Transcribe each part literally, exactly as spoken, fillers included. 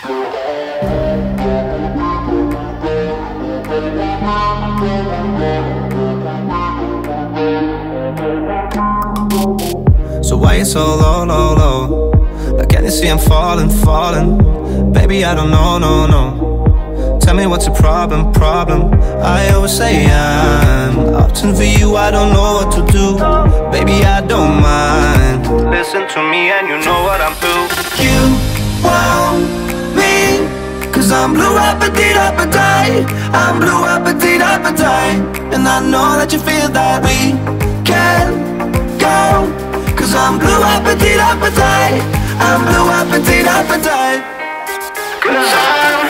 So why you so low, low, low? Like, can you see I'm falling, falling? Baby, I don't know, no, no. Tell me what's the problem, problem? I always say I'm opting for you, I don't know what to do. Baby, I don't mind. Listen to me and you know what I'm through. You want me, cause I'm blue appetite, appetite. I'm blue appetite, appetite. And I know that you feel that we can go, cause I'm blue appetite, appetite. I'm blue appetite, appetite. Cause I'm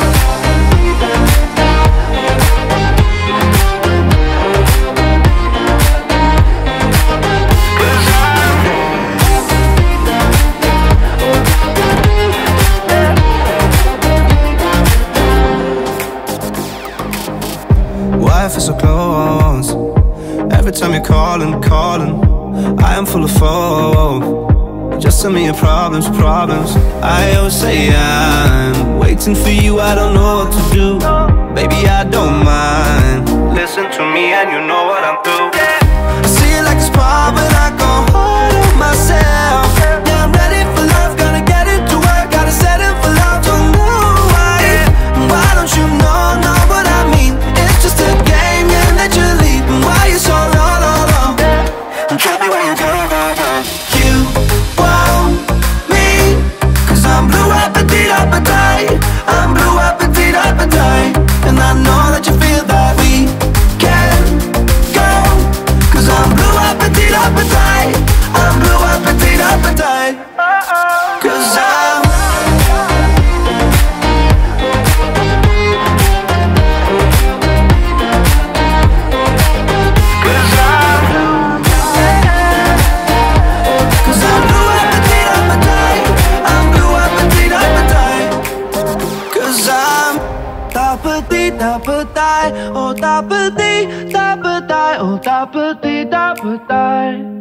why I feel so close. Every time you're calling, calling, I am full of hope. Just tell me your problems, problems. I always say I'm waiting for you, I don't know what to do. Baby, I don't mind. Listen to me and you know what I'm through. I see it like a spot, but I go hard on myself. Yeah, I'm ready for love, gonna get it to work. Gotta set it for love, don't know why. Why don't you know, know what I mean? It's just a game, yeah, that you leave. Why you so low, low, low? And tell me where you go, go, go. You want me, cause I'm blue appetite, appetite. I'm blue appetite, appetite. And I know that you feel that we can go, cause I'm blue appetite, appetite. I'm blue appetite, appetite. Cause I'm appetite, oh appetite, appetite, oh appetite, appetite.